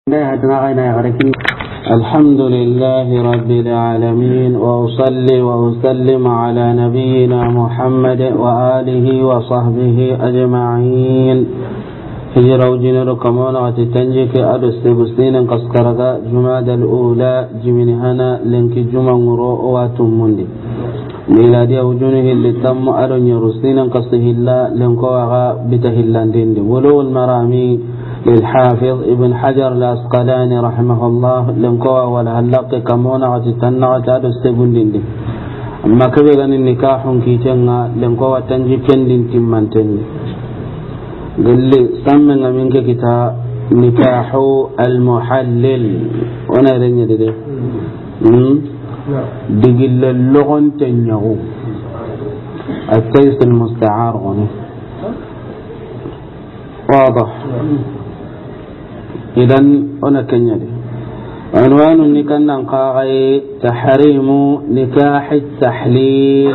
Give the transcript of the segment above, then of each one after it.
الحمد لله رب العالمين وأصلي وأسلم على نبينا محمد وآله وصحبه أجمعين. هجرة وجنر كمان وتتنجك أدرس بسنين قسكرة جماد الأولى جمنهنا لنك جمع مروء واتمندي ميلادي وجنه اللي تم أرن يرسلين قصه الله لنكوغا بتهلان دين ولو المرامي للحافظ ابن حجر الأسقلاني رحمه الله لنكوغا والهلاق كمونا وتتنى وتادس بندين دي أما كبيران النكاح كيتنا لنكوغا تنجيكين دين تمانتين قال لي سمنا منك كتاب نكاح المحلل وانا رنيا دي دقل اللغن تنيغو التيس المستعار غني واضح. إذن أنا كنيدي عنوان النكاح نقاغي تحريم نكاح التحليل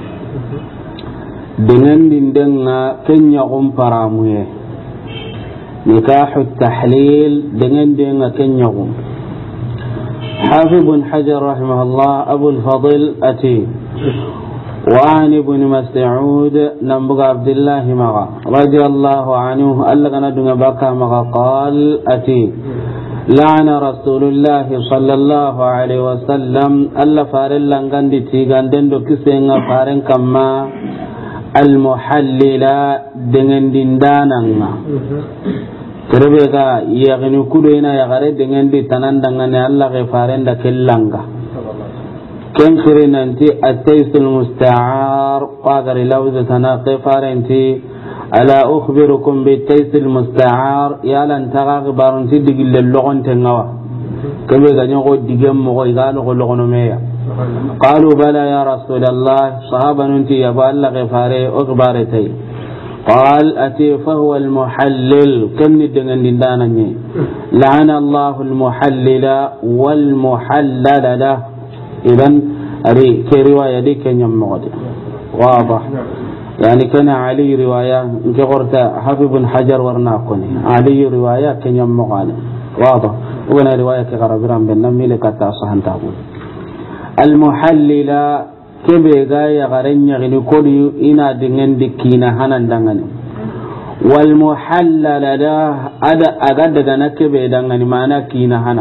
دنن دندنا كنيغم فرامويه نكاح التحليل دنن دندنا كنيغم. حافظ بن حجر رحمه الله أبو الفضل أتي وعن ابن مسعود نبغى عبد الله مغا رضي الله عنه ألغنا دون بكى مغا قال أتي لعن رسول الله صلى الله عليه وسلم ألا فارن لنغندي تيغان دندو كسينا فارن كما المحلل دنن دندانا terbega yagni kudoina yagare dengan di tanandangane Allah gefaren da kellanga ken khirinanti at-taysul musta'ar qadar lawza tana gefarenti ala ukhbirukum bit-taysul musta'ar yalan tagagbarunti digil logon tengawa kebe ganyo go digam mo igalo go logono meya qalu bala ya rasulullah sahabanunti ya Allah gefare ukhbaretay قال أتي فهو المحلل كن دنن دانني لعن الله المحلل والمحلل له. إذن أري كرواية دي كن يمغد واضح يعني كان علي رواية كغرت حافظ بن حجر ورناقني علي رواية كن يمغد واضح وانا رواية كغربران بن نمي لكتا صحن تقول المحلل kebe ga ya garanya gini kodi ina dengan dikina hanan dangane wal muhallala da ada aga daga na kebe dangane mana kina hana.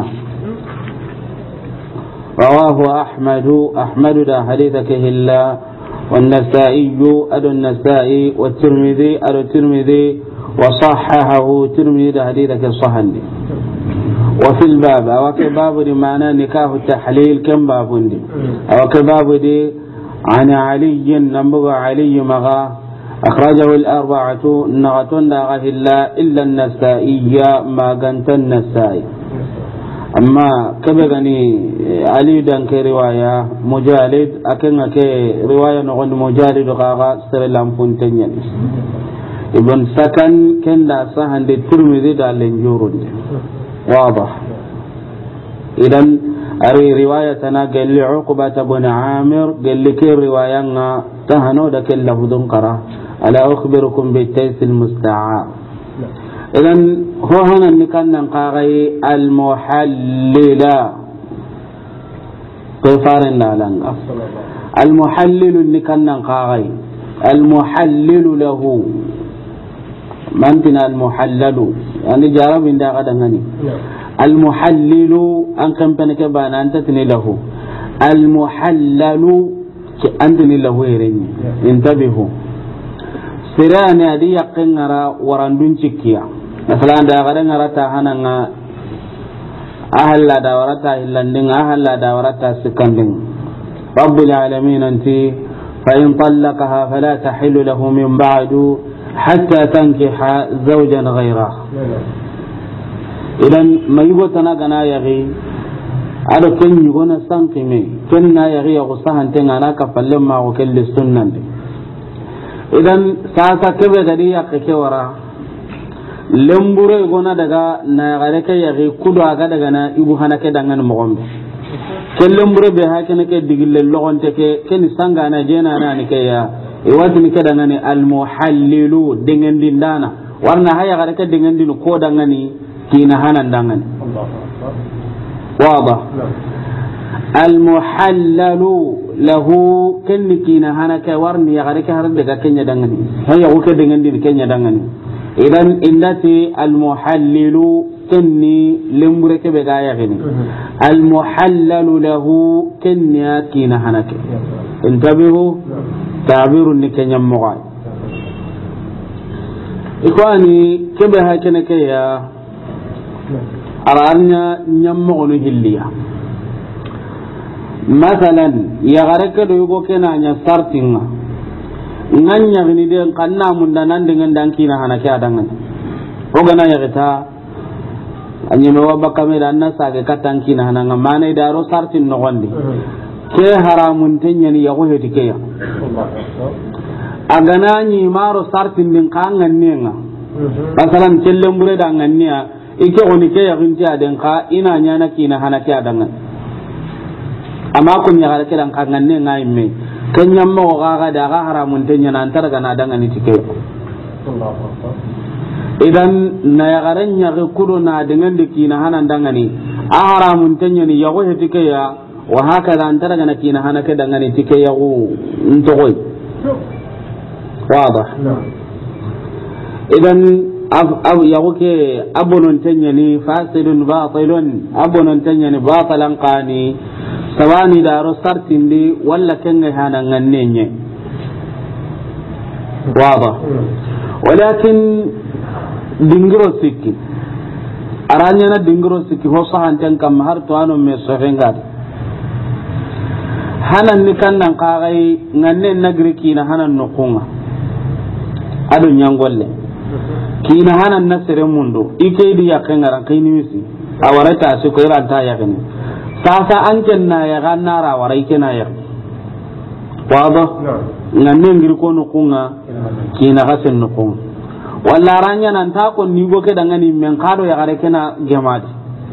rawahu ahmadu da haditha kahilla wan nasa'i adu an-nasa'i wa tirmidhi adu tirmidhi wa sahahahu tirmidhi da haditha ka sahandi wa fil bab wa ka babu di mana nikahu tahlil kan babundi wa ka babu di عن علي نبغى علي مغا أخرجه الأربعة نغتون داغه إلا النسائية ما قنت النسائي. أما كبغني علي دانك رواية مجالد أكنك رواية نغن مجالد غاغا سرلام فنتنين ابن سكن كن دا سهن دي ترمذي دا لنجورد واضح. إذن أري روايتنا قال لي عقبة بن عامر قال لي كي رواية تهنو دا كل لفظ قرأ ألا أخبركم بالتيس المستعار. إذن هو هنا نكن نقاغي المحلل كفارن لالنغا المحلل نكن نقاغي المحلل له منتنا المحلل يعني جارب دا غدغني المحلل أن كم بنكبان أنت تني له المحلل أنت تني له يرني انتبهوا سيران هذه يقننا ورندون شكيا مثلا دا غرنا تهانا أهل لا دورتا إلا ندين أهل لا دورتا سكندين رب العالمين أنت فإن طلقها فلا تحل له من بعد حتى تنكح زوجا غيره. idan mai gota na gana yari ado ken yugona sankime ken na yari ya kusahante ngana ka fallen ma ko kelle sunnan de idan sasa kebe gadi ya kake wara lembure gona daga na gare kai yari kudo aga daga na ibu hanake dangan mo gombe ken lembure be ha ken ke digille logon te ke ken sanga na jena na ni ke ya e wati ni ke dangane al muhallilu dengan dindana warna haya gare ke dengan dinu ko dangani kina hanan dangan واضح المحلل له كن كينا هناك ورني يغريك هردك كن يدغني هيا وك دغندي كن يدغني اذا اندتي المحلل كني لمرك بغايا غني المحلل له كن كينا هناك انتبهوا تعبير نكن يمغاي إخواني كبه كنك يا أرانيا نمغن هليا مثلا يغرك دوغو كنا نسارتنا نانيا غنيدين قنا مندانان دنگن دانكينا هناكي أدنغن وغنا يغتا أني موابا كامير أننا ساكي كتانكينا هنانا ماني دارو سارتين نغندي كي حرامون تنيني يغوه تكيا agana ni maro sartin din kangan nenga masalan cellem bure dangan niya ike oni ke yakin ti aden ka ina nyana kina hanake adangan amma kun ya garake dan kangan nenga imme kanyam mo ga da ga haramun tanya nan tar ga na dangan ni tike idan na ya garan ya ga kudo na dengan de kina hanan dangani a haramun tanya ni yago hetike ya wa haka da an tar ga na kina hanake dangani tike yago ntoy واضح إذن يغوكي أبن تنيني فاسد باطل أبن تنيني باطلا قاني سواني دارو سرتين دي ولا كنغهانا غنيني واضح ولكن دينغرو سيكي أرانينا دينغرو سيكي هو صحان تنكم هرتو أنو ميسوفين غادي هانا نكان نقاغي غنين نغريكي نهانا نقونا ado nyangolle kina hanan nasere mundo ike di yakengara kaini misi awarata su ko iranta yakene sasa anken na ya ganara warai kena ya wado nganne ngir ko no kunga kina gasen no kunga walla ranya nan ta ko ni go ke dangani men kado ya gare kena gemati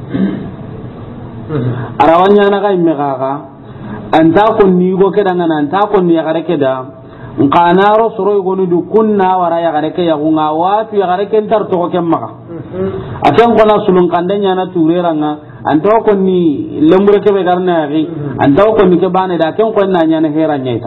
arawanya na ga imme gaga anta ko ni go ke dangana anta ko ni ya gare ke da nqanaro soro gonu du kunna wara ya gareke ya gunga watu ya gareke ntar to ko kemma akan kona sulun kandanya na tureranga anto ko ni lembure ke be garna yaki anto ko ni ke bane da kan ko na nya na hera nyaita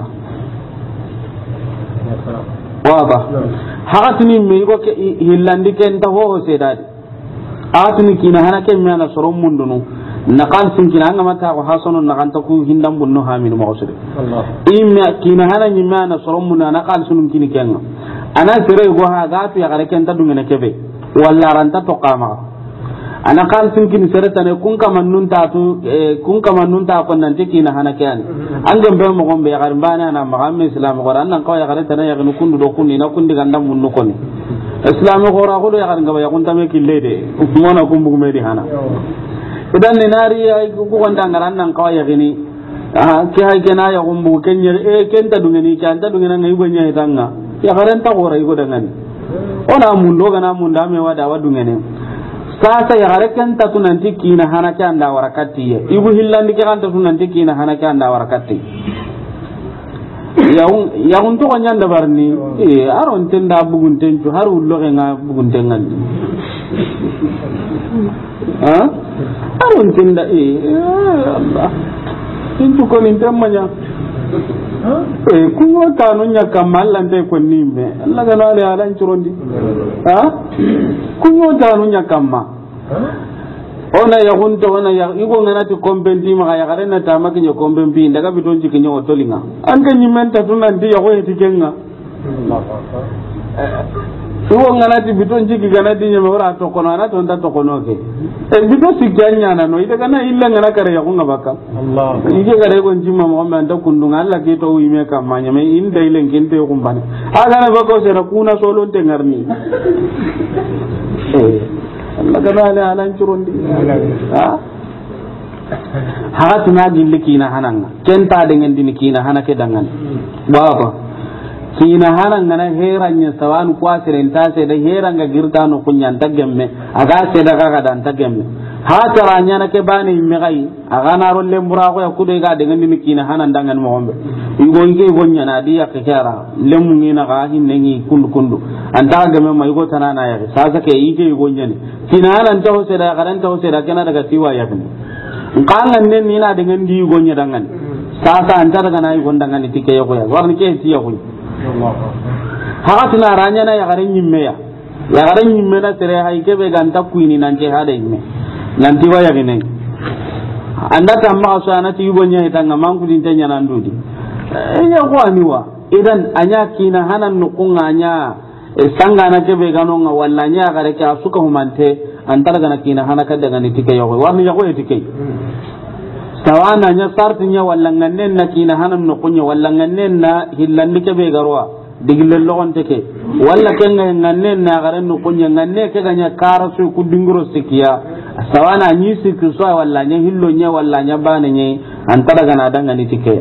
waba hakatini me go ke hillandi ken ta ho sedadi atini kina hana ke me na soro mundunu nakal sinkina anga mata ko hasonu nakanta ku hindam bunno hamin mo osre imma kina hana nyima na soromuna nakal sunun kini kenga ana sere go ha gatu ya gare kenta dungene kebe walla ranta to qama ana kal sinkin sere tane kun kamannun ta tu kun kamannun ta ko nan tikina hana kyan anga be mo gombe ya garin bana na magamme islam ko ran nan ko ya gare tane ya gnu kundu do kunni na kundi gandam munno koni islam ko ra ko ya garin ga ya kun tame killede mo na kumbu me di hana idan ne nari ay ko gonda ngaran nan kawai gini ke hay kena ya gumbu kenye kenta dungeni kanta dungena ngai gonya itanga ya garanta gora igo dangani ona mundo gana munda me wada wadungene sasa ya gare kenta tunanti kina hana kanda warakati ye ibu hillandi kanta tunanti kina hana kanda warakati ya unto kanyanda barni aron tenda bugun tenju haru loge nga bugun tengal arun tinda Allah tintu ko nin tamanya kunyo tanu nya kamal lante ko nimme Allah gana le alan churondi kunyo tanu nya kamma ona ya hunto ona ya igo ngana ti kombendi ma ya garena tama kinyo kombendi ndaga bitonji kinyo otolinga anga nyimenta tunandi ya ko etikenga iwo ngana ti biton jiki gana di nyama ora to kono ana to nda to kono ke bito sikanya na no ida kana illa ngana kare ya kunga baka Allah ige kare ko njima mo amba nda kundunga Allah ke to wime kamanya me inda ile ngente ko mbane aga na bako sera kuna solo nte ngarni Allah kana ala alan churundi ha tuna gillikina hananga kenta dengan dinikina hanake dangan baba kina haran ngana heranya sawan kwasire ntase da heranga girtano kunyan tagamme aga se daga ga dan tagamme ha taranya na ke bani me gai aga na rolle mbura ko ya kude ga dengan ni kina hanan dangan mo gombe igo ige gonya na dia ke kara lemu ngina ga hinne ngi kundu anta ga me mai go tanana ya sasa ke ige gonya ni kina hanan ta hose da garan ta hose da kana daga tiwa ya kini kangan ne ni na dengan di gonya dangan sasa anta daga na igo dangan ni tike yako ya warni ke tiya ko ha tuna ranya na ya garan nyimme ya garan nyimme na tere hay ke be ganta kuini nan ke hada imme nanti waya gine anda tamma asana ti yubonya itanga mangu dintanya nandudi enya ko aniwa idan anya kina hanan nukunga nya sanga na kebe ganonga wallanya gare ka suka humante antara gana kina hanaka daga ni tike yawo wani yawo tike sawana nya sartinya wallangannen na kina hanan nukunya wallangannen na hillan kebe garwa digille logon teke walla kenga ngannen na gare nukunya nganne ke ganya karasu ku dingro sikiya sawana ni siku so wallanya hillo nya wallanya bane nye antara gana daga ni tike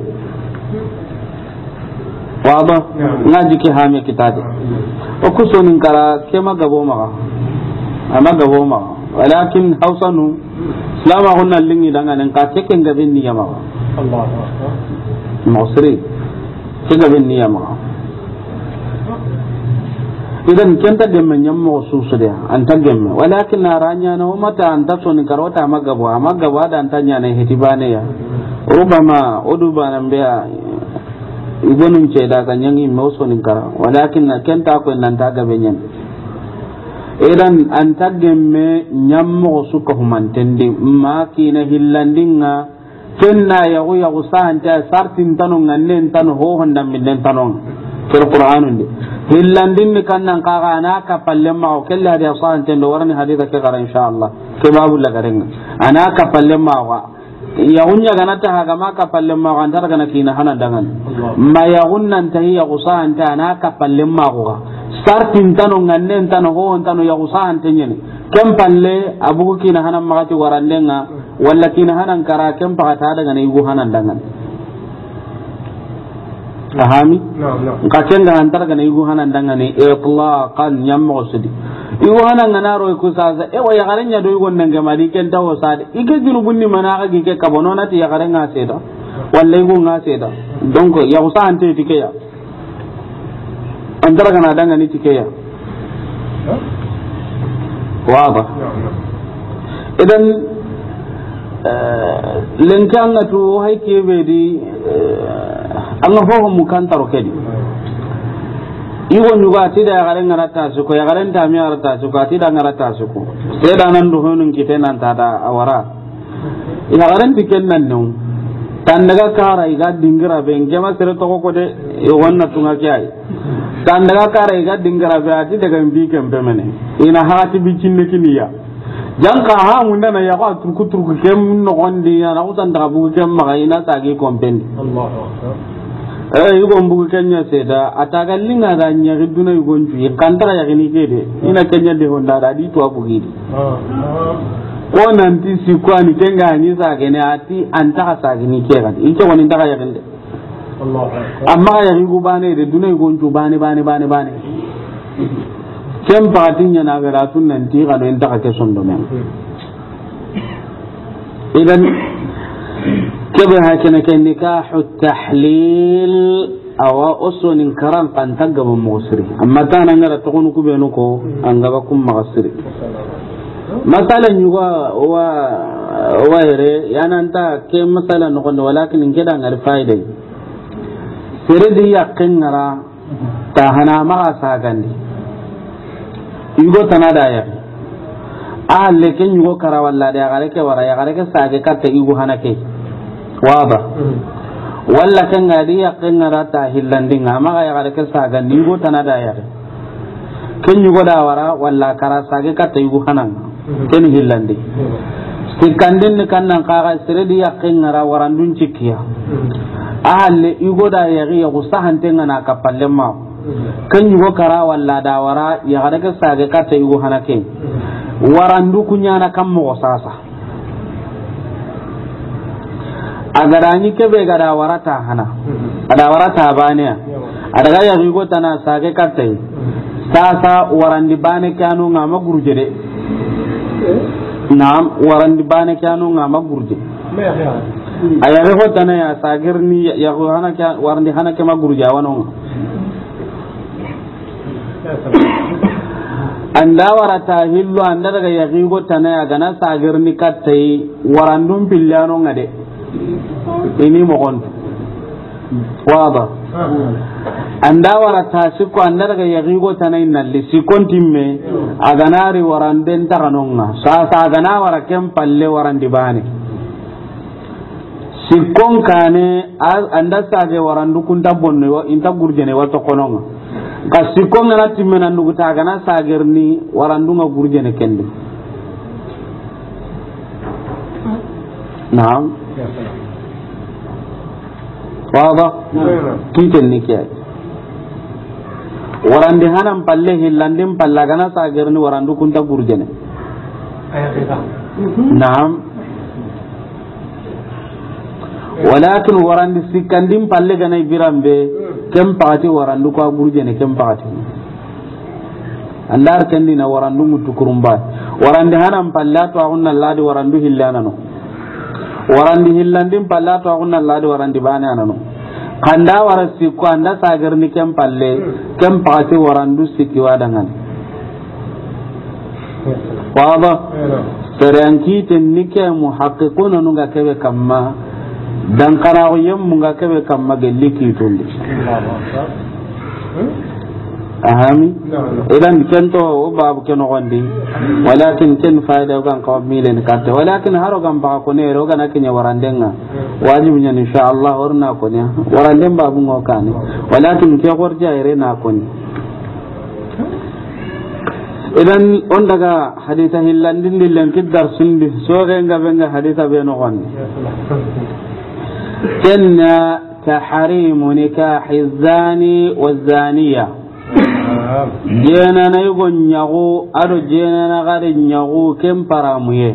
waba ngaji ke hame kitabe o kusonin kara kema gabo maka ama gabo maka walakin hausanu salama hunna lingi danganen ka teken gabin ni yama Allah musri ke gabin ni yama idan kenta gemme nyammo susu de anta gemme walakin naranya na mata anta sonin karota magabo amagabo da antanya ne hitibane ya rubama udubana mbea ibonun ce da ganyen yin mausonin kara walakin na kenta ko nan ta gabe nyen idan an tagemme nyammo su ko humantende ma kina hillandinga kenna ya go ya usanta sartin tanon ngannen tan ho honda minnen tanon fil qur'anun de hillandin ni kannan kaga na ka palle ma o kella da sahante do warni haditha ke gara insha Allah ke babu la garenga ana ka palle ma wa ya gunya ganata haga maka palle ma gandar gana kina hana dangan ma ya gunnan tahiya gusan ta na ka palle ma go startin tano ngannen tano ho tano ya gusan tenyen kem palle abu kina hana magati warandenga walla kina hanan kara kem pakata daga ne go hanan dangan ahami ka kenga antar gana go hanan dangan e itlaqan nyammo sudi iwo hanan ngana ro ko saza e waya garanya do gon nanga mali ken tawo sade ike junubun ni mana ga gike kabono na ti ya garanga seda wallahi go nga seda donc ya usa ante tike ya andara kana danga ni tike ya waba idan lenkan to haike be di Allah ho mu kan taro kedi iwo nyuga ti da garen ngarata su ko ya garen ta mi arata su ko ti da ngarata su ko sai da nan do honun kite nan ta da awara ya garen tiken nan no tan daga kara iga dingira ben jama sere to ko de e wonna tunga kai tan daga kara iga dingira be ati daga mbi kem be mene ina hati bi cinne kiniya janka ha mun na ya ko turku kem no gondi ya na usan daga bu kem ma ina sagi kompendi Allahu akbar yugo mbugu kenya seda ataga linga da nyari duna yugo nju kantara ya gini kede ina kenya de honda da di to abugidi ko nan ti si kwani kenga ni sa gene ati anta sa gini kega ike woni daga ya gende amma ya yugo bane de duna yugo nju bane kem patinya na gara tun nan ti ga do enta ka sondo men idan كبه هكذا كنكاح التحليل أو أصل كرام قد تجب مغسري أما تانا نرى تقول كبينكو أنجبكم مغسري مثلا يوا ويري يعني أنت كم مثلا نقول ولكن إن كده عن الفائدة سردي يقين نرى تهنا مغسا عندي يقول تنادا يا أهل لكن يقول كرا ولا ده غارك ورا يا غارك ساجي كات يقول هنا كي waba walla kan gadi yaqin rata hillandin amma ga yare ka saga ni go tanada yare ken yugo da wara walla kara sage ka tayu hanan ken hillandi sikandin ni kannan kaga siredi yaqin ra warandun cikiya ahalle yugo da yare ya gusahan tenga na kapalle ma kan yugo kara walla da wara ya gada ka sage ka tayu hanake warandu kunya na kan mo sasa agarani kebe gada warata hana ada warata baniya ada ya rigo tana sage katai sasa warandi bane kanu ngama gurujede naam warandi bane kanu ngama gurje ayare hotana ya sagirni ya hana ka warandi hana ke magurja wanon anda warata hillo anda daga yaqi hotana ya gana sagirni kattai warandum pillano ngade ini mo gon wada anda warata sikko anda daga yaqi hotana inalli sikontimme aganari waranden taranonga sa gana warakem palle warandi bane sikkon kane anda sage warandu kunta bonno inta gurjene wato kononga ka sikkon ngana timmena ndugu ta gana sagerni warandu nga gurjene kende naam wada kiten nikiyai warandi hanan palle hillandin palla gana sagerni warandu kunta gurjene naam walakin warandi sikandin palle ganai birambe kem pati warandu ko gurjene kem pati andar kandi na warandu mutukurumba warandi hanan pallato agunna ladi warandu hillana no warandi hillandin pallato agunna ladi warandi bane anano kanda warasi ko anda sagarni kem palle kem pati warandu sikki wadangan wada seranki tennike muhaqqiquna nunga kebe kamma dan kana ko yemmu nga kebe kam magelli ki tondi ahami idan kento o babu keno gondi walakin ken faida gan ko milen katte walakin haro gam ba ko ne ro gana kenya warandenga wajibu nya inshallah orna ko ne waranden babu ngokani walakin ke gorja ire na ko ni idan on daga haditha hillandin dillen kiddar sundi so ga benga haditha be no gonni كنا تحريم نكاح الزاني والزانية جينا نيغو نيغو أدو جينا نغاري نيغو كم براميه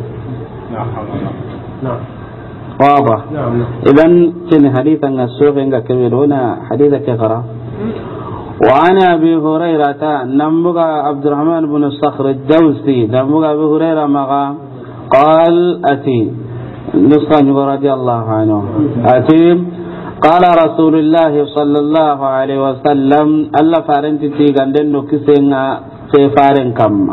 واضح إذن كن حديثا السوق إنك كبيرون حديثا كغرا وعن أبي هريرة نمبغى عبد الرحمن بن الصخر الدوسي نمبغى أبي هريرة مغا قال أتي نسخة رضي الله عنه أتيم قال رسول الله صلى الله عليه وسلم ألا فارنتي تيغاندن نكسينا في فارن كما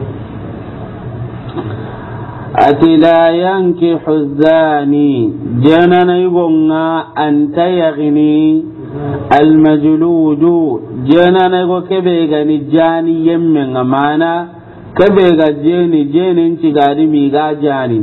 أتي لا ينكح الزاني جنانا يقولنا أنت يغني المجلود جنانا يقول كبيغاني جاني يمن معنا كبيغا جيني انتي قادي ميغا جاني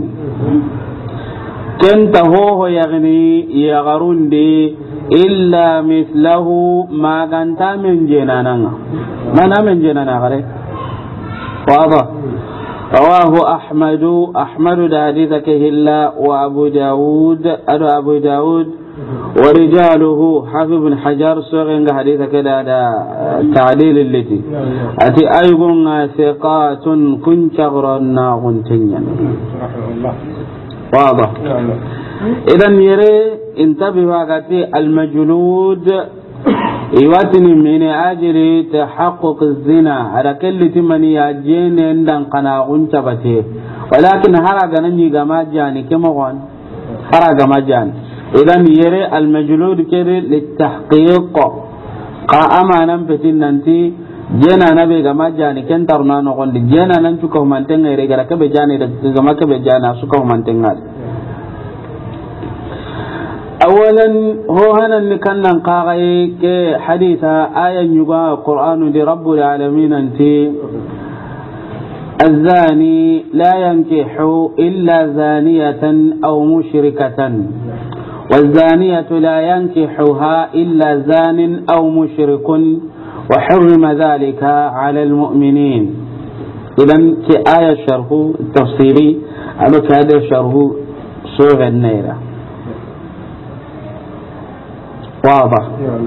كنت هو يغني يغرندي إلا مثله ما كانت من جنانا ما من جنانا غري واضح رواه أحمد حديث كهلا وأبو داود ورجاله حافظ بن حجر سوغن حديث كذا تعليل التي أتي أيضا ثقات كنت غرنا غنتيا واضح إذن يري انتبه وقتي المجلود يواتني من أجل تحقق الزنا على كل تمني يجين عندن قناغون تبتي ولكن هرق نني جاني كما غان هرق مجاني إذن يري المجلود كري للتحقيق قائما نمفتين ننتي جينا نبي جما جاني كن ترنا نقول جينا ننتكه من تنغير إذا كبر جاني جما كبر جانا سكه من تنغير أولا هو هنا نكنا نقاعي كحديث آية يقال القرآن لرب العالمين أنتي الزاني لا ينكح إلا زانية أو مشركة والزانية لا ينكحها إلا زان أو مشرك وحرم ذلك على المؤمنين. إذن كآية الشرح التفسيري على كهذا الشرح سورة النيرة واضح.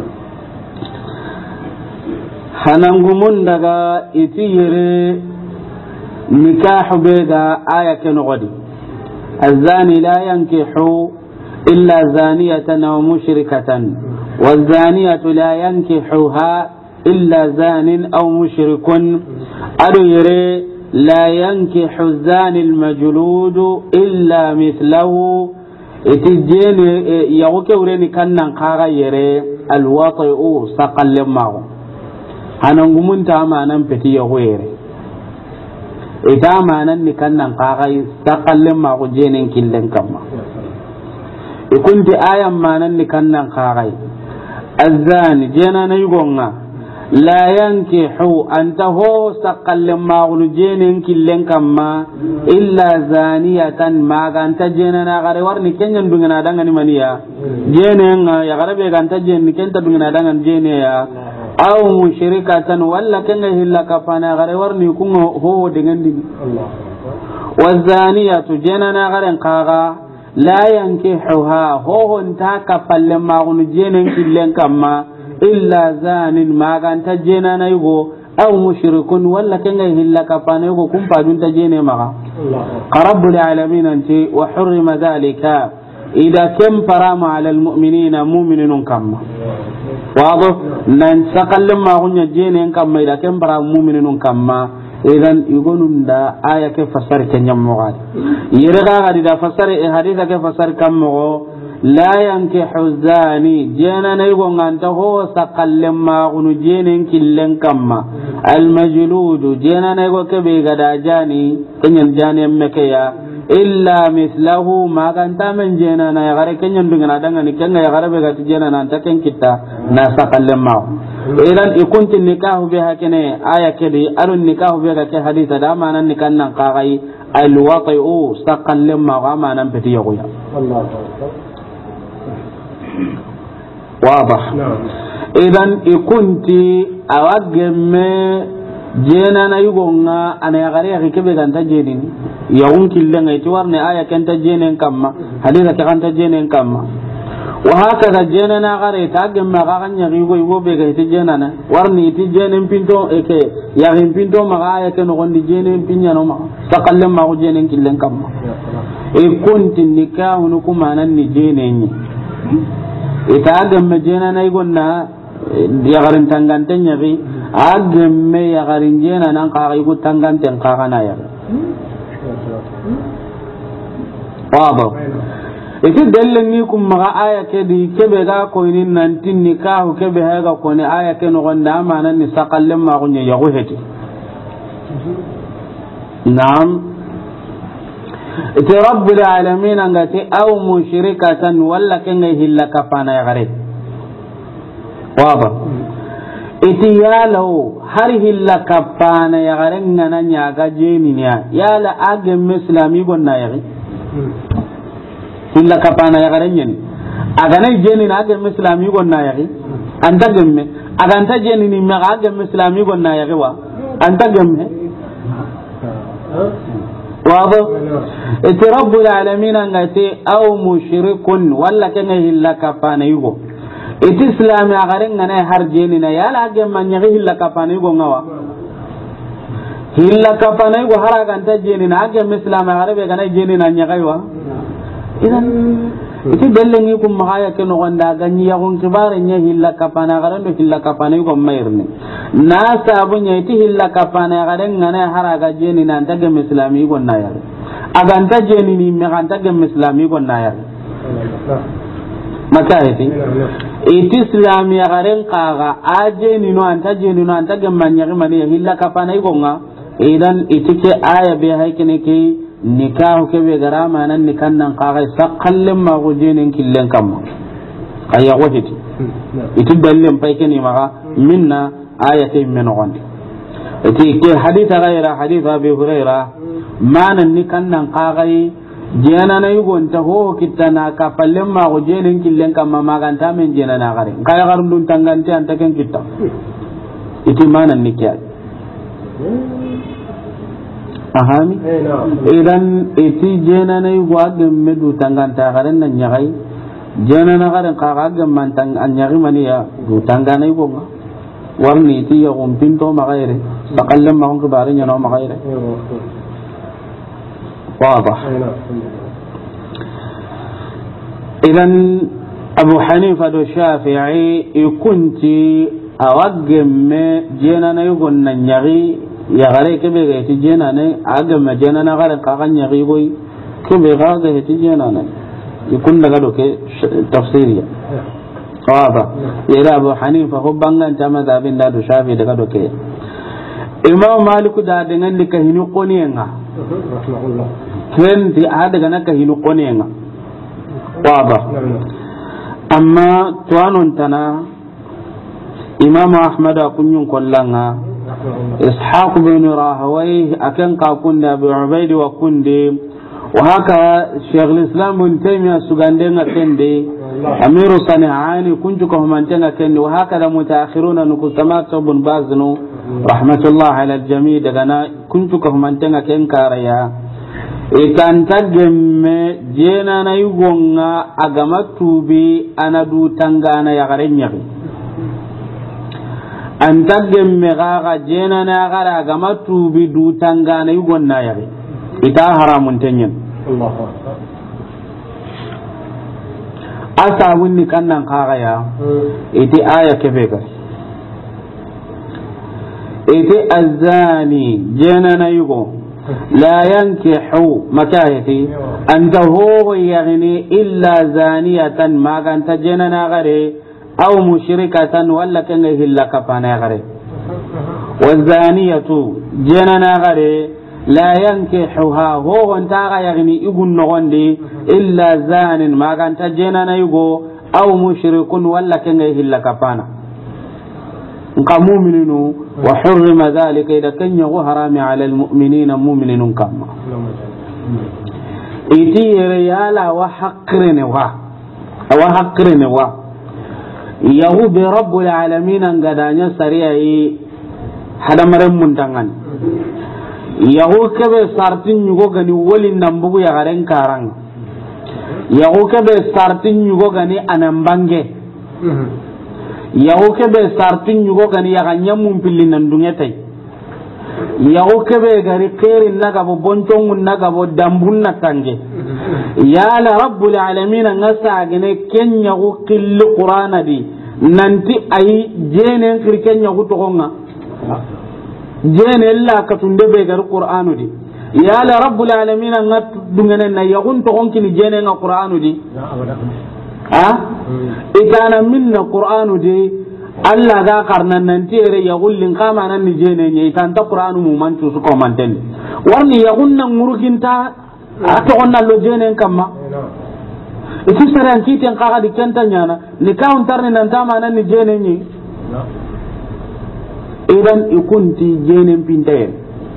هننقمون دقا إتيري نكاح بيدا آية كنغدي الزاني لا ينكح إلا زانية أو مشركة والزانية لا ينكحها إلا زان أو مشرك أدو يري لا ينكح الزاني المجلود إلا مثله اتجين يغوكوريني كان قاغير الوطئ سقل معه هنغمون تامانا بتي يغوير إتامانا كان قاغي سقل معه جينين كلن كما كنت آية مانا كان قاغي الزاني جينا نيغونا لا ينكح أنت هو سقل ما غنجين كلن كما إلا زانية ما كانت جينا غاري ورني كن يندغنا دغني منيا جينا يا غربي كانت جين كنت دغنا دغن جينيا أو مشركة ولا كن هلا كفانا غاري ورني كون هو دغن دي والزانية جينا غاري قاغا لا ينكحها هو انت كفل ما غنجين كلن كما إلا زان ما كان تجينا نيغو أو مشرك ولا كان يهلا كفانيغو كم فاجون تجينا معه رب العالمين أنت وحرم ذلك إذا كم فرام على المؤمنين مؤمنين كما واضح ننسقل ما غنى جينا كما إذا كم فرام مؤمنين كما إذن يقولون دا آية كيف فسر كنيموغاد يرغى غادي دا فسر حديث كيف فسر كمغو لا ينكح الزاني جينا نيغون أنت هو سقل ما غنو جينين كلن كما المجلود جينا نيغو كبي غدا جاني كنين جاني مكيا إلا مثله ما كانت من جينا نيغاري كنين دغنا دغني كنين يغاري بغات جينا نانتا كن كتا نا سقل ما إذن يكون النكاح بها كني آية كدي أرو النكاح بها كحديث داما ننكا ننقاغي الوطئ سقل ما غاما ننبتي يغويا الله واضح إذن كنت أوجم جينا يقولنا أنا يغري كيف كانت جينين يوم كلنا يتوارني آية كانت جينين كما حديثة كانت جينين كما وهكذا جيننا غري تاجم ما غاني يقول بيجي تجيننا ورني تجينين بنتو إيه يغين بنتو ما آية كانوا غندي جينين بيننا ما تقلم ما هو جينين كلنا كما كنت النكاح نكون معنا نجينين ita agamme jena na igonna yagarin tanganten yabi agamme yagarin jena nan ka igu tanganten ka kana ya waba ite dellen ni kum maga aya ke di kebe ga ko ni nan tin nikahu kebe ha ga ko ni aya ke no gonda amana ni saqallem ma gunye yago heti naam ite rabbil alamin angati aw mushrikatan walla kenga hilla kafana ya gare waba ite yalo har hilla kafana ya gare ngana nya ga jeni nya yala age islami gonna ya hilla kafana ya gare nyen aga na jeni na age islami gonna ya anta gemme aga anta jeni ni ma age islami gonna ya wa anta gemme واضح رب العالمين انغتي او مشرك ولا كان هلا كفانا يغو اسلام غارن انا هرجيننا يا لا جمن يغي هلا كفانا يغو نوا هلا كفانا يغو هراغا انت جيننا اجي اسلام غاربه كان جيننا نيغايوا اذا iti bellengi kum mahaya ke no gonda ganyi ya gon kibare nya hilla kapana garando hilla kapana yugo mayrne na sabu nya iti hilla kapana garen ngane haraga jeni nan tage islami gon na ya aganta jeni ni me ganta ge islami gon na ya maka iti islami garen qaga ajeni no anta jeni no anta ge manya ge mani hilla kapana yugo nga idan iti ke aya be haykene ke nikahu kebe garama nan nikan nan qaga saqallem ma gojenen killen kam kaya wajiti itu dalilin pai kene maga minna ayatin min gondi iti ke haditha gaira hadith abi hurairah manan nikan nan qaga jena na yugon ta ho kitana ka pallem ma gojenen killen kam ma ganta men jena na gare kaya garundun tangante antaken kitta itu manan nikya ahami idan iti jena na yugo agem medu tanganta garen nan nyagai jena na garen ka agem mantang anyagi maniya du tangana yugo warni iti ya pinto magaire bakallam ma ko bare nyano magaire wadah idan abu hanifa do shafi'i ikunti awagem me jena na yugo nan nyagi ya gare ke be ga ti jena ne aga ma jena na gare ka kan ya rigoy ke be ga ga ti jena ne ikun daga do ke tafsiriya qaba ira Abu Hanifa ko bangan ta mazhabin da do Shafi daga do ke Imam Malik da dengan di kahinu qoniyenga rahmatullah ken di ada kana kahinu qoniyenga qaba amma tuanon tana Imam Ahmad akunyun kollanga Ishaq bin Rahawayh akan ka kunda Abu Ubaid wa kunde wa haka Sheikh al-Islam bin Taymiyyah sugandenga kende Amiru Sanihani kunju ko mantenga kende wa haka da mutaakhiruna nukusamat bin Baznu rahmatullah ala al-jami' daga na kunju ko mantenga ken karaya ikan tagemme jena na yugonga agama tubi anadu tangana ya garenya antagem megaga jena na gara agama tubi du tangana yugonna ya ita haramun tanyen Allahu akbar asa wunni kannan kaga ya iti aya kebega iti azani jena na yugo لا ينكح مكاهتي أنت هو يعني إلا زانية ما كانت جننا غري أو مشركة ولا كان إلا كفانا غري والزانية جننا غري لا ينكحها هو أنت يعني يقول نغندي إلا زان ما كانت جننا يقول أو مشرك ولا كان إلا كفانا مؤمنين وحرم ذلك إذا كان يغو حرام على المؤمنين مؤمنين كما إتي ريالا وحقرن يغو برب العالمين انقدانيا سريعي حدا مرم منتغن يغو كبه سارتين يغو غني ولي نمبغو يغارن كاران يغو كبه سارتين يغو غني أنمبانجي yago kebe sartin yugo gani ya ganya mun pillin nan dunyatai yago kebe gari khairin naga bo bonton naga bo dambun na tange ya la rabbul alamin ngasa gane kenya go qillu qur'ana di nanti ay jenen kir kenya go to gonga jene la ka tunde be gari qur'anu di ya la rabbul alamin ngat dungene na yagun to gonki ni jene nga qur'anu di ikana minna qur'anu de Allah ga karnan nan tere ya gullin kama nan ni jene ne tan ta qur'anu mu man tu su ko man den warni ya gunnan murginta ato onna lo jene kamma itu saran kiten kaga di kenta nyana ni kaun tarni nan tama nan ni jene ni idan ikunti jene pintayen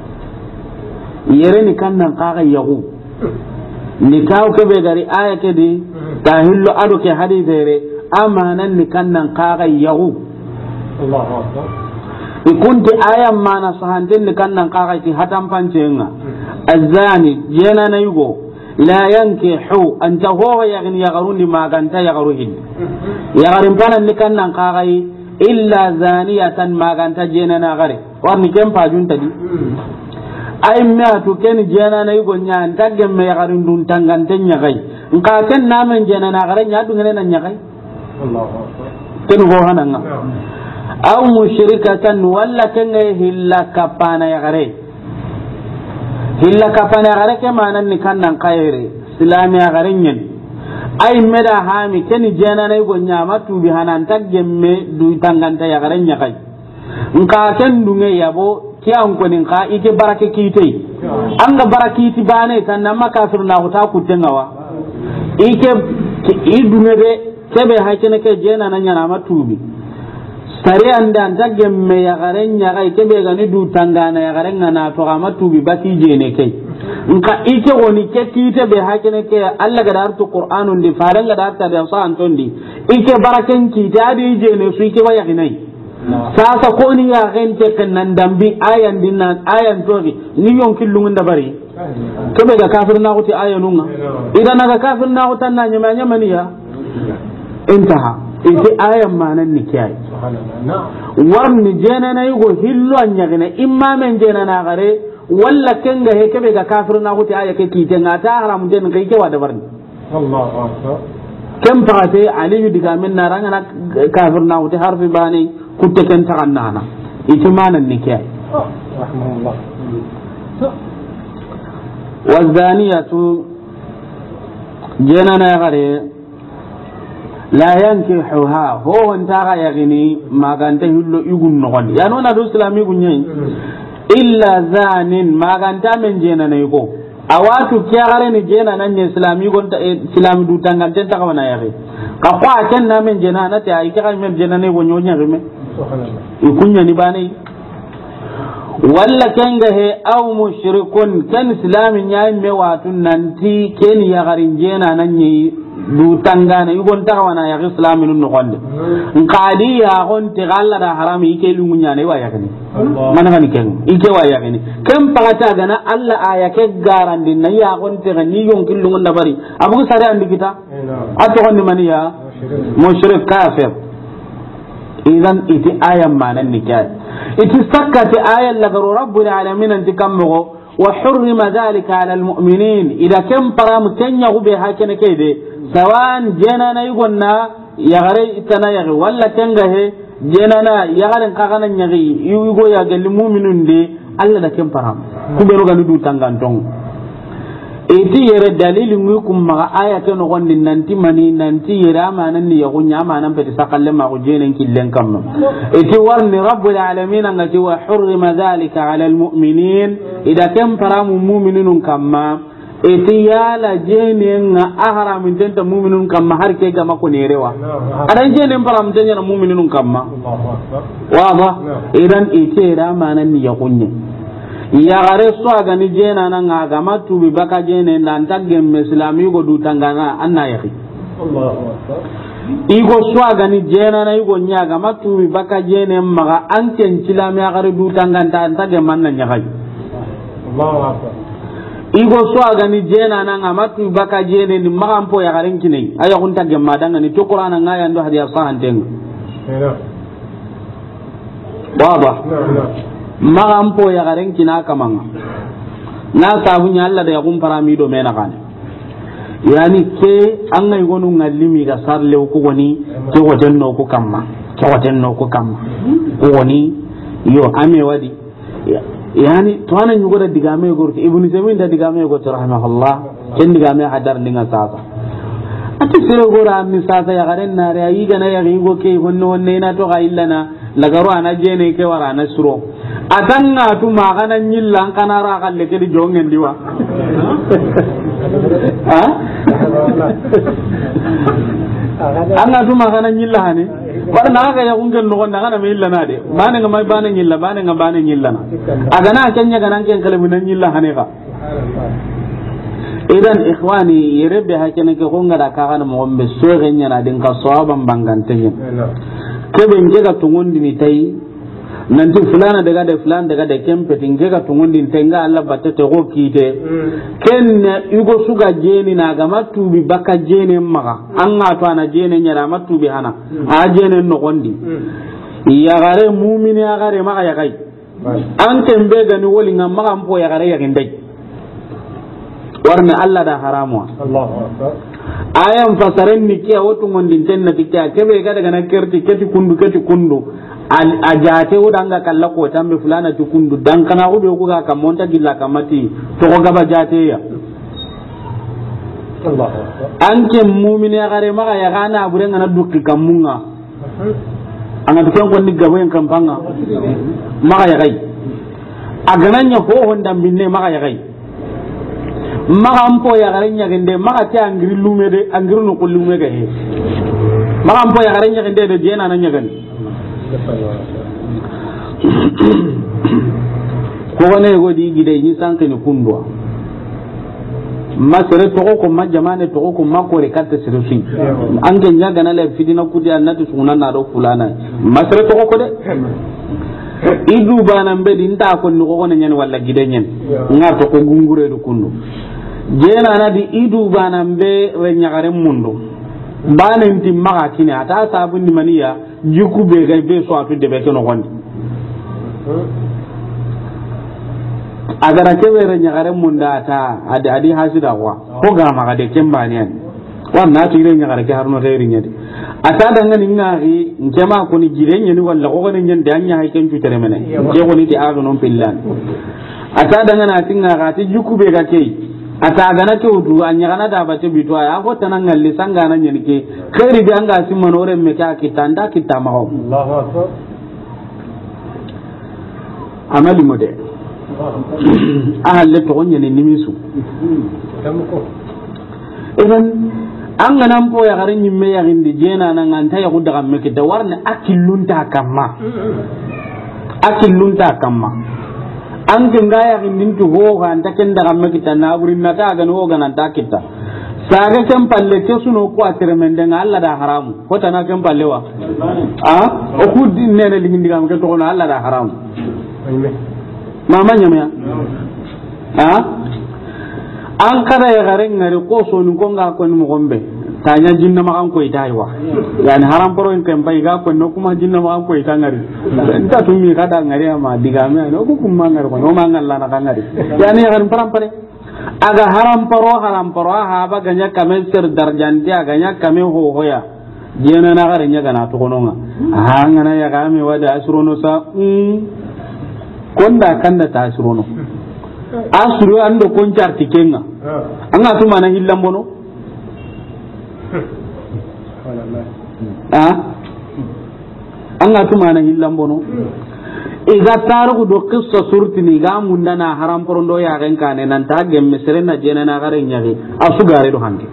yere ni kannan kaga yagu ni kaw ke be gari aya ke di tahillu adu ke hadithere amanan ni kannan kaga yagu Allahu akbar ikunti aya mana sahanten ni kannan kaga ti hatam pancenga azani jena na yugo la yankihu anta huwa yaghni yagharuni maganta yagharuhin yagharin panan ni kannan kaga illa zaniyatan maganta jena na gare warni kem pajun tadi ay meatu ken jena na yugo nya tagge me yagarin dun tangante nya gai nka ken namen jena na gare nya dungene na nya gai Allahu akbar ken go hananga aw mushrikatan walla ken hilla kapana yagare hilla kapana yagare ke manan ni kannan khaire islami yagare nyen ay meda hami ken jena na yugo nya matu bi hanan tagge me du tangante yagare nya gai nka ken dunge yabo kiyan konin ka ike barake kitei anga barakiti bane tan namma kafir na huta kutengawa ike idunebe kebe hakene ke jena na nyana matubi sare anda antagge me ya garenya ga kebe ga ni du tangana ya garenga na to ga matubi bati jene kai nka ike woni ke kite be hakene ke Allah ga dartu qur'anun di faranga darta da sa antondi ike baraken ki dadi jene su ike waya ginai sasa ko ni ya gente kan dambi ayan dinnan ayan togi ni yon killungun da bari kebe ga kafir na kuti ayanunga idan naga kafir na hutan na nyama nyama niya intaha ite ayan manan ni kiyai warni jena na yugo hillo anyagina imma men jena na gare walla kenga he kebe ga kafir na kuti ayake kitenga ta haram den kai ke wada barni Allahu akbar kem pate ali diga men na ranga kafir na kuti harfi bani kutte ken tagannana ite manan ni kiyai rahimahullah. wazaniyatu jena na gare la yankihuha ho wanta ga yagini maganta hillo igun nogon ya nona do islami gunye illa zanin maganta men jena na yugo awatu kyagare ni jena nan ne islami gon ta islami du tangal ten ta kawana yare ka kwa ken na men jena na ta ai ka men jena ne gonyo nya rime ikunya ni bane walla kenga he aw mushrikun kan islamin yayi me watu nanti ken ya garin jena nan ni du tangana yugon ta kawana ya islamin no gonde qadi ya gon te galla da harami ke lungunya ne wa yakani mana kan ken ike wa yakani ken pagata gana alla aya ke garandi na ya gon te ni yon kilungun da bari abu sare andi kita ato gon mani ya mushrik kafir idan iti aya manan nikah iti sakkati aya lagaru rabbul alamin antikammo wa hurrima dhalika ala almu'minin ida kam param kenya ube hakene kede sawan jenana yugonna yagare itana yagare walla kenga he jenana yagare kagana nyagi yugo ya gal mu'minun de alla da kam param kubero ganu du tangantong iti yere dalili ngukum ma aya ke no gondi nanti mani nanti yere amanan ni yagunya amanan peti sakalle ma ko jenen killen kam iti warni rabbul alamin ngati wa hurrima dhalika ala almu'minin ida kam paramu mu'minun kamma iti yala jenen nga ahara min tenta mu'minun kamma har ke ga mako nerewa adan jenen param tenya mu'minun kamma wa idan iti yere amanan ni yagunya ya gare so aga ni jena na nga matu bi baka jene nan tagge islami go du tangana anna yaki Allahu akbar igo so aga ni jena na igo nya ga matu bi baka jene maga anken cilami ya gare du tanganta tagge manna nya kai Allahu akbar igo so aga ni jena na nga matu bi baka jene ni maga ampo ya gare kinai aya kun tagge madanga ni to qur'ana nga ya ndo hadiya sahanten baba magampo ya garen kina kamanga na sabunya Allah da ya kun paramido mena kan yani ke an ngai gonu ngallimi ga sarle ko goni ke wajenno ko kamma ko woni yo ame wadi yani to anan yugo da digame gorti ibnu zamin da digame gorti rahimahullah ken digame hadar ninga sasa ati sire gora mi sasa ya garen na ya yi gana ya go ke honno wonne na to ga illana lagaru ana jene ke wara na suro atanga tu magana nyilla kana ra kalle ke di jongen diwa ha anga tu magana nyilla hane bar na ga ya kungen no gonda kana me illa na de bane ga mai bane nyilla bane ga bane nyilla na aga na kenya ga nan ken kale mun nyilla hane ka idan ikhwani yerebe hakene ke gonga da ka kana mo be so genya na din ka sawaban bangantenyen kebe ngega tungundi ni tai nanti fulana daga da kempetin ngega tungundi tenga Allah batete go kite ken yugo suga jeni na ga matubi baka jeni maga anga to ana jeni nyara matubi hana a jeni no gondi ya gare mu'mini ya gare maga ya kai an tembe ga ni woli ngam maga mpo ya gare ya gendai warne Allah da haramu Allahu akbar ayan fasaren ni ke wotu ngondin tenna tikya kebe ga daga na kerti keti kundu a jate udanga kalla ko tambe fulana ti kundu dan kana ube ko ga kamonta gilla kamati to ko gaba jate ya Allah anke mu'mini ya gare maka ya kana bure ngana dukki kamunga anga dukan ko ni gabo en kampanga maka ya gai agananya ko honda binne maka ya gai maka ampo ya garenya gende maka ta angiri lume de angiru no kullume ga he maka ampo ya garenya gende de jena nan nyagan ko wane go di gide ni sanke ni kundwa masere to ko majamane to ko makore katta sirusi ange nyaga na le fidina kudi annati sunan na do fulana masere to ko de idu bana mbedi nta ko ni ko nyen walla gide nyen ngar to ko gungure do kundu jena na di idu bana mbe renyagare mundu bana nti maga kine ata sabu ni maniya jiku be ga be so atu de be to no gondi agara ke be renyagare munda ata adi hasida kwa ko ga maga de kembani an wanna tire nya gara ke harno gairi nya di ata da ngani ngari njema ko ni jirenya ni walla ko ni nyande anya hay ken tutere mene je ko ni ti ado non pillan ata da ngana tinga ga ti jukube ga kei ata ga na to du anya kana da ba te bitu ya ko tanan ngalli sanga nan yen ke khairi bi anga simman ore me ka kitanda kitama ho Allahu akbar amali mode ahalle to gonya ne nimisu idan an ga nan po ya garin yin me ya gindi jena nan an ta ya ku daga me kita warne akillunta kamma an ganga ya gindin to ho ga an ta ken daga me kita na burin na ta ga no ga nan ta kita saga kan palle ke suno ko atere men den Allah da haramu ko ta na kan pallewa o ku din ne ne lingin diga ke to na Allah da haramu mama nyamya an kada ya garen ngari ko so ni gonga ko ni mo gombe tanya jinna ma kan ko itaiwa yani haram poro en kan bai ga ko no kuma jinna ma kan ko itangari nta tumi kada ngari ma diga me no ko kuma ngari ko no ma ngalla na kan ngari yani ya garan param pare aga haram poro ha ba ganya kamen ser darjanti aga nya kamen ho hoya jena na garen nya gana to kononga ngana ya ga me wada asrono sa konda kanda ta asrono asuru ando koncar tikenga anga tuma na hillam bono anga tuma na hillam bono iga taru do qissa surtini ga munda na haram porondo ya ren kane nan ta gemme serena jena na gare nyagi asugare do hande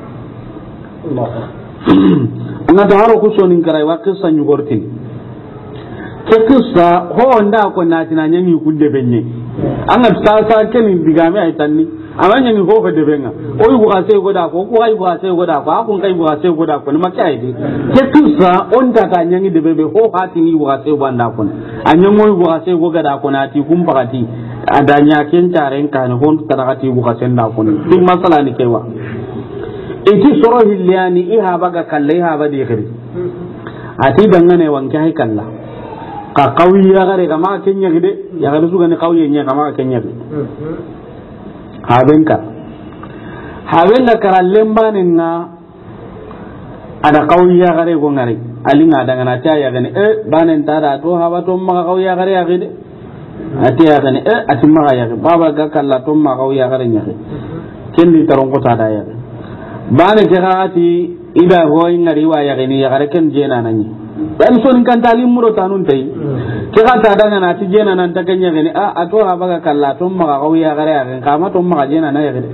anga taro ko sonin karai wa qissa nyugortin ke qissa ho nda ko na tinanya ni kudde benye anga sa ken digame ay tanni amanya ni ko de benga o yu ga se goda ko ay go se goda ko akun kai go se goda ko ma kai di ke tusa on ta ta nyangi de bebe ho hati ni go se banda ko anya moy go se go gada ko na ti kum pakati adanya ken taren kan hon tarakati go se na ko ni masala ni kewa iti soro hillani iha baga kalle ha ba de khiri ati dangane wanke hay kalla ka qawiya gare kama kenya gide ya gare su gane qawiya nya kama kenya gide habenka karallen banin na ada qawiya gare go ngare alinga daga na ta ya gane banen tada to hawa to ma qawiya gare ya gide ati ya gane ati ma ya baba ga kalla to ma qawiya gare nya kendi taron ko tada ya bane jagaati ida hoy ngari wa ya gane ya gare ken jena nanyi dan so kan talim muro tanun tai ke ka ta daga na ti jena nan ta kanya gani a to ha baga kalla to ma ga ya gare ya kama to ma jena na ya gade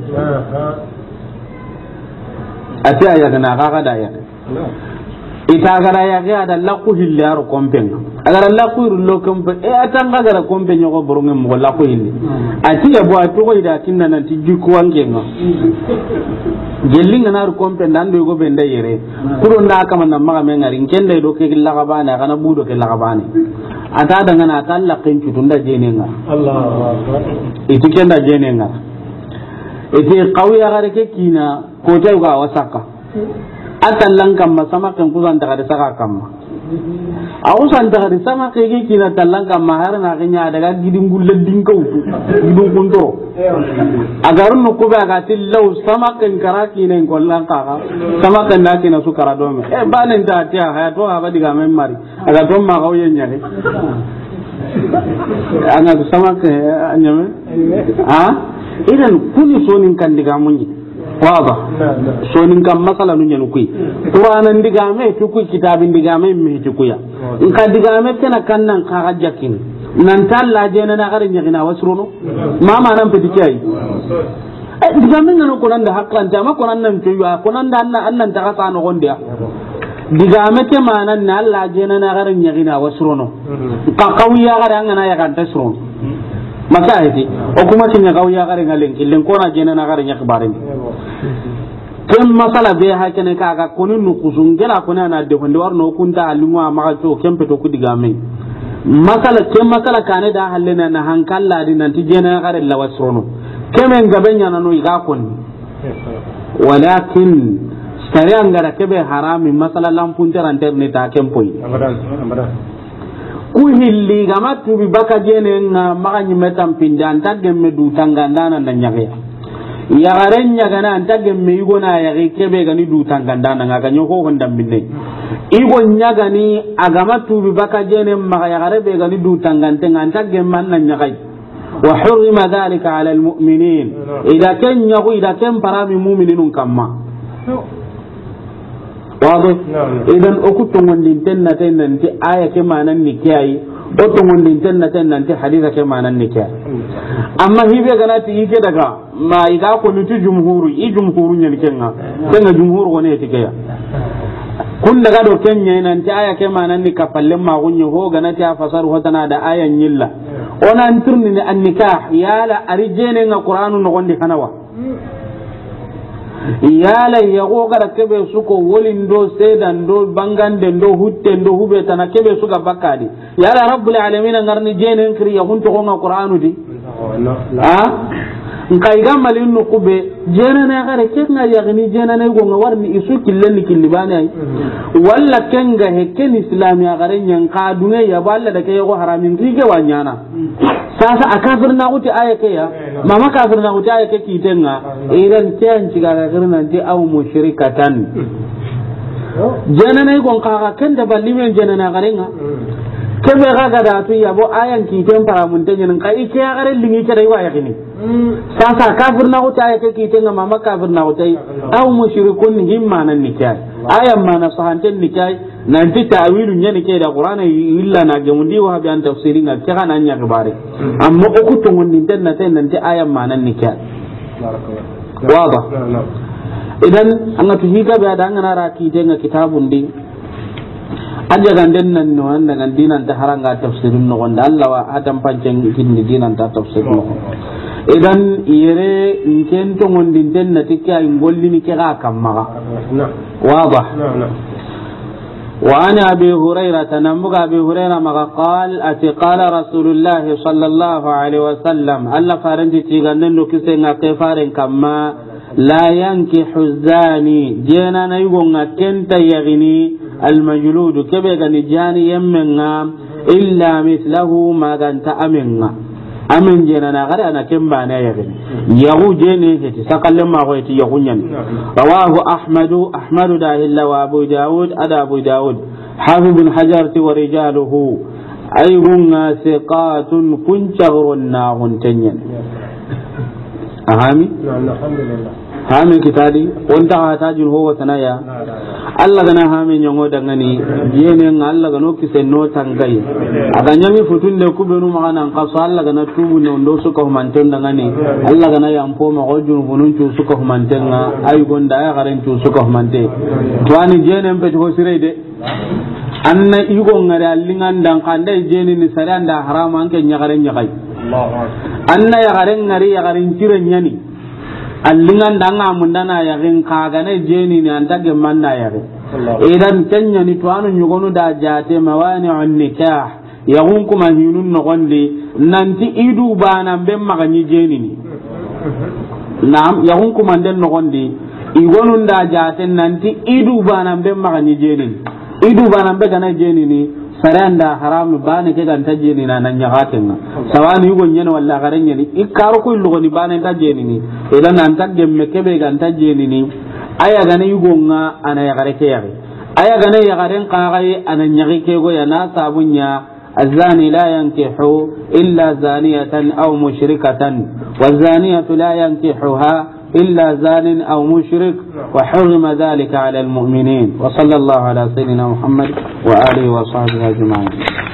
ati aya kana ga da ya ita gara ya ga da laqu hillar kompen agara laqu rulo kompen atanga gara kompen nyoko borongem mo laqu hilli ati ya bo atu ko ida tinna nan ti jikku wangenga gellinga nar kompen dan do go benda yere kuro na kama nan maga men ngari kende do ke laga bana kana budo ke laga bana ata daga na talla ken cutunda jenenga Allahu akbar iti kenda jenenga iti qawiya gare ke kina ko tay ga wasaka atallan kamma sama kan kusan daga da saka kamma a usan daga da sama ke ke kina tallan kamma har na ganya daga gidin gullen dinkau gidin kunto agarun no ko ba ga tillaw sama kan karaki ne kollan kaka sama kan da kina su kara dome banen ta tiya haya to ha ba diga men mari aga to ma gauye nyare ana sama ke anyame idan kuni sonin kan diga munyi waba sonin kan masala nun yanu kui qur'anan diga me to ku kitabin diga me me to kuya in ka diga me kana kannan ka hajjakin nan talla je na garin yagina wasruno mama nan fiti kai diga men nan ko nan da hakkan ta ma ko nan nan to ya ko nan da annan ta ka no gondiya diga me te manan na Allah je na garin yagina wasruno ka kawiya garan na ya kan tasruno maka hedi o kuma tin ya kawiya garin ngalen killen ko na je na garin ya kibarin kem masala be ha kene ka ga kunu nu kusungela kuna na de hondo warno kunta alunwa ma to kempe to kudiga men masala kane da hallena na hankalla din nan tije na garin la wasrono kemen gabenya na no iga kon walakin sare an gara kebe harami masala lampun terante ne ta kempoi ku hilli gama tubi baka jene nga maganyi metam pindan tagge medu tangandana na nyage ya garenya gana antage me yugo na ya kebe gani du tangandana ngaga nyoko ko ndambinne igo nyagani agama tubi baka jene maga ya garebe gani du tangante antage manna nyagai wa hurima dhalika ala almu'minin ida ken nyago ida ken parami mu'minun kamma wado idan okutongondin tenna tennanti aya ke manan nikiyai otongondin tenna tennanti haditha ke manan nikiyai amma hibe ganati ike daga ma ida ko nitu jumhuru nyani kenga kenga jumhuru wone tikeya kun daga do kenya nan ta aya ke manan ni kapalle ma gunyo ho ganati afasaru hotana da ayan yilla ona anturni ni annikah yala arijene nga qur'anu no gondi kanawa yala yago gara kebe suko wolindo sedan do bangande do hutte do hube tana kebe suka bakadi yala rabbul alamin ngarni jene nkri ya hunto ko nga qur'anu di nkai ga malin no kube jena na gare kenga ya gani jena na go warni isu killen killibani ai walla kenga hekken islami ya gare nyan ka dunga ya balla da kai go haramin rige wanyana sasa akafir na uti ayake ya mama kafir na uti ayake kitenga idan kiyan ciga ga girnan ti aw mushrikatan jena na go ka kenda ballimen jena na gare nga kebe ga da tu ya bo ayan kiten para mun tanyen kai ke ya gare lingi ke dai wa yakini sasa kafir na uti ayake kitenga mama kafir na uti aw mushrikun himma nan nikai ayan ma na sahanten nikai nanti ta'wilu nyani ke da qur'ana illa na gamundi wa bi an tafsirin ga kira nan ya gabare amma uku to mun din na tan nanti ayan ma nan nikai wada idan an ga tuhita ba da an na raki den kitabun din aja ganden nan no an daga dinan ta haranga tafsirin no wanda Allah wa adam pancen kinni dinan ta tafsir no idan yere nken to mun din den na tikya in gollini kira kamma wada وعن أبي هريرة نبغى أبي هريرة ما قال قال رسول الله صلى الله عليه وسلم ألا فارنتي تيغنن كسينا كفارن كما لا ينكح الزاني جينا نيغون كنت يغني المجلود كبغني جاني يمنا إلا مثله ما كانت أمنا أمن جينا نغري أنا كم بانا يغني يغو جيني سقل ما غويتي يغنين رواه أحمد داهلا وأبو داود أبو داود حافظ بن حجر ورجاله أيهن ثقات كنشغرنا غنتين أهامي الحمد لله هامي كتابي وانت تاج هو ثنايا Allah gana hamen yango dangani yene Allah gano kise no tangai aga nyami futunde kubenu magana qaso Allah gana tubu no ndo suka humanten dangani Allah gana yampo ma gojun bunun cu suka humantenga ay gonda ya garen cu suka humante to ani jene mpe ko sirede anna igo ngare allingan dan kande jene ni saranda haram anke nyagaren nyagai anna ya garen ngari ya garen tiren nyani allingan danga mundana ya gen kaga ne jeni ni antage manna ya gen idan kenya ni tuanu nyugonu da jate mawani'un nikah ya gun kuma hinun no gonde nanti idu bana be magani jeni ni nam ya gun kuma den no gonde igonu da jate nanti idu bana be magani jeni idu bana be kana jeni ni saranda haram bana ke kan tajeni na nan nyagatenga sawani yugo nyene walla garenya ni ikaro ko lugo ni bana tajeni ni idan an tagge mekebe kan tajeni ni aya gane yugo nga ana ya gareke yare aya gane ya garen qagai ana nyagi ke go ya na sabunya الزاني لا ينكح إلا زانية أو مشركة والزانية لا ينكحها إلا زان أو مشرك وحرم ذلك على المؤمنين وصلى الله على سيدنا محمد وآله وصحبه أجمعين.